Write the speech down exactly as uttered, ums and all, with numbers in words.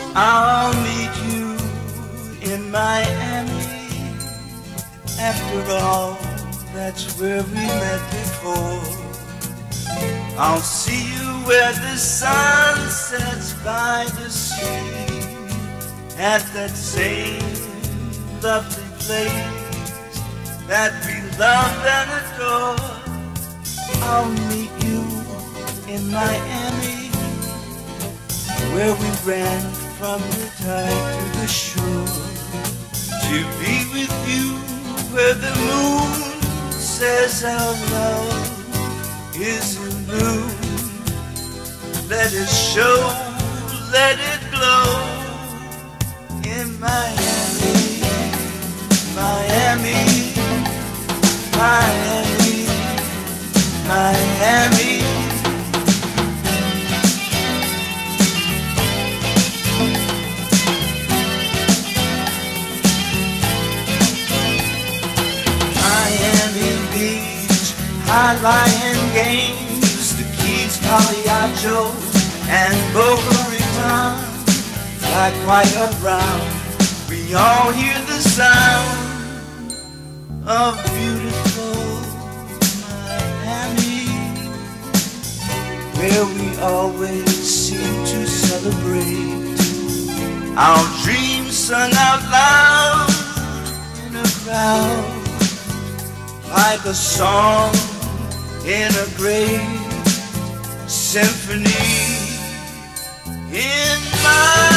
I'll meet you in Miami. After all, that's where we met before. I'll see you where the sun sets by the sea, at that same lovely place that we love and adore. I'll meet you in Miami, where we ran from the tide to the shore, to be with you where the moon says our love is in bloom. Let it show, let it glow in Miami, Miami, Miami, Miami. Miami Beach, high-lying games, the Keys, Pagliaccio, and Boca Raton. Like white or brown, we all hear the sound of beautiful Miami, where we always seem to celebrate our dreams sung out loud in a crowd, like a song in a great symphony in my